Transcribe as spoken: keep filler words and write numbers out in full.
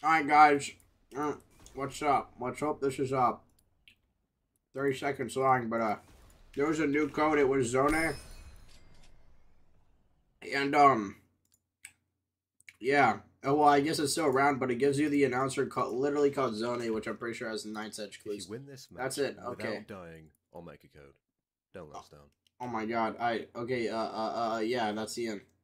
Alright, guys. Uh, what's up? Let's hope this is up. thirty seconds long, but uh, there was a new code. It was Zone. And, um, yeah. Oh, well, I guess it's still around, but it gives you the announcer called, literally called Zone, which I'm pretty sure has Night's Edge clues. If you win this match That's it, okay. without dying, I'll make a code. Don't let us down. Oh my god, I, okay, uh, uh, uh, yeah, that's the end.